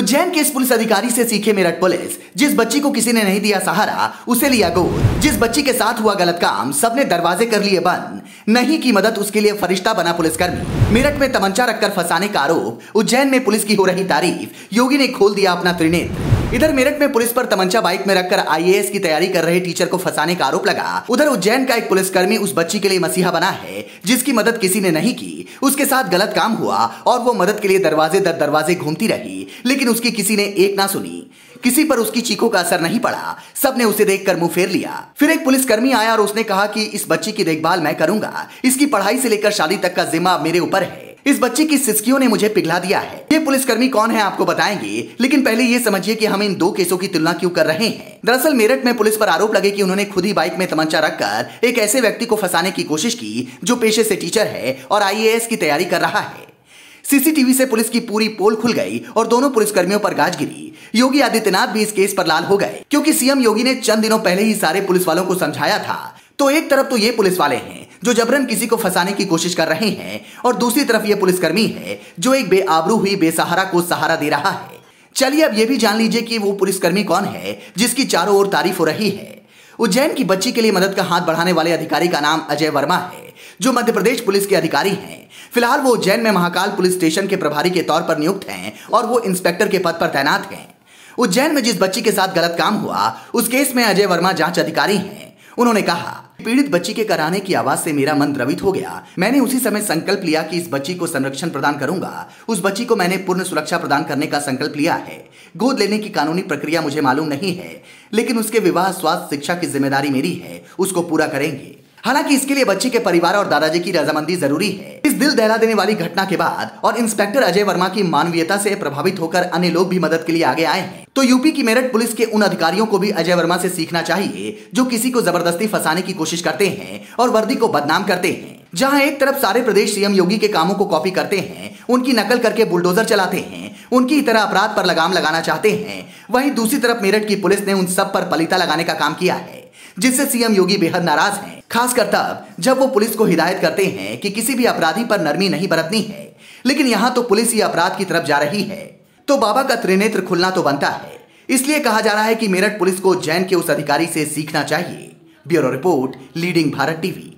उज्जैन के इस पुलिस अधिकारी से सीखे मेरठ पुलिस। जिस बच्ची को किसी ने नहीं दिया सहारा उसे लिया गोद। जिस बच्ची के साथ हुआ गलत काम सबने दरवाजे कर लिए बंद। नहीं की मदद उसके लिए फरिश्ता बना पुलिसकर्मी। मेरठ में तमंचा रखकर फंसाने का आरोप। उज्जैन में पुलिस की हो रही तारीफ। योगी ने खोल दिया अपना त्रिनेत्र। इधर मेरठ में पुलिस पर तमंचा बाइक में रखकर आईएएस की तैयारी कर रहे टीचर को फंसाने का आरोप लगा। उधर उज्जैन का एक पुलिसकर्मी उस बच्ची के लिए मसीहा बना है जिसकी मदद किसी ने नहीं की। उसके साथ गलत काम हुआ और वो मदद के लिए दरवाजे दर दरवाजे घूमती रही, लेकिन उसकी किसी ने एक ना सुनी। किसी पर उसकी चीखों का असर नहीं पड़ा। सबने उसे देखकर मुंह फेर लिया। फिर एक पुलिसकर्मी आया और उसने कहा कि इस बच्ची की देखभाल मैं करूंगा। इसकी पढ़ाई से लेकर शादी तक का जिम्मा मेरे ऊपर है। इस बच्ची की सिसकियों ने मुझे पिघला दिया है। ये पुलिसकर्मी कौन है आपको बताएंगे, लेकिन पहले ये समझिए कि हम इन दो केसों की तुलना क्यों कर रहे हैं। दरअसल मेरठ में पुलिस पर आरोप लगे कि उन्होंने खुद ही बाइक में तमंचा रखकर एक ऐसे व्यक्ति को फंसाने की कोशिश की जो पेशे से टीचर है और आईएएस की तैयारी कर रहा है। सीसीटीवी से पुलिस की पूरी पोल खुल गई और दोनों पुलिसकर्मियों पर गाज गिरी। योगी आदित्यनाथ भी इस केस पर लाल हो गए, क्योंकि सीएम योगी ने चंद दिनों पहले ही सारे पुलिस वालों को समझाया था। तो एक तरफ तो ये पुलिस वाले हैं जो जबरन किसी को फंसाने की कोशिश कर रहे हैं, और दूसरी तरफ ये पुलिसकर्मी है जो एक बेआबरू हुई बेसहारा को सहारा दे रहा है। चलिए अब ये भी जान लीजिए कि वो पुलिसकर्मी कौन है जिसकी चारों ओर तारीफ हो रही है। उज्जैन की बच्ची के लिए मदद का हाथ बढ़ाने वाले अधिकारी का नाम अजय वर्मा है, जो मध्य प्रदेश पुलिस के अधिकारी हैं। फिलहाल वो उज्जैन में महाकाल पुलिस स्टेशन के प्रभारी के तौर पर नियुक्त हैं और वो इंस्पेक्टर के पद पर तैनात हैं। उज्जैन में जिस बच्ची के साथ गलत काम हुआ उस केस में अजय वर्मा जांच अधिकारी हैं। उन्होंने कहा, पीड़ित बच्ची के कराने की आवाज से मेरा मन द्रवित हो गया। मैंने उसी समय संकल्प लिया कि इस बच्ची को संरक्षण प्रदान करूंगा। उस बच्ची को मैंने पूर्ण सुरक्षा प्रदान करने का संकल्प लिया है। गोद लेने की कानूनी प्रक्रिया मुझे मालूम नहीं है, लेकिन उसके विवाह, स्वास्थ्य, शिक्षा की जिम्मेदारी मेरी है। उसको पूरा करेंगे। हालांकि इसके लिए बच्ची के परिवार और दादाजी की रजामंदी जरूरी है। इस दिल दहला देने वाली घटना के बाद और इंस्पेक्टर अजय वर्मा की मानवीयता से प्रभावित होकर अन्य लोग भी मदद के लिए आगे आए हैं। तो यूपी की मेरठ पुलिस के उन अधिकारियों को भी अजय वर्मा से सीखना चाहिए जो किसी को जबरदस्ती फंसाने की कोशिश करते हैं और वर्दी को बदनाम करते हैं। जहां एक तरफ सारे प्रदेश सीएम योगी के कामों को कॉपी करते हैं, उनकी नकल करके बुलडोजर चलाते हैं, उनकी तरह अपराध पर लगाम लगाना चाहते हैं, वहीं दूसरी तरफ मेरठ की पुलिस ने उन सब पर पलीता लगाने का काम किया है, जिससे सीएम योगी बेहद नाराज हैं। खासकर तब जब वो पुलिस को हिदायत करते हैं कि किसी भी अपराधी पर नरमी नहीं बरतनी है, लेकिन यहां तो पुलिस ही अपराध की तरफ जा रही है। तो बाबा का त्रिनेत्र खुलना तो बनता है। इसलिए कहा जा रहा है कि मेरठ पुलिस को उज्जैन के उस अधिकारी से सीखना चाहिए। Bureau report, leading Bharat TV.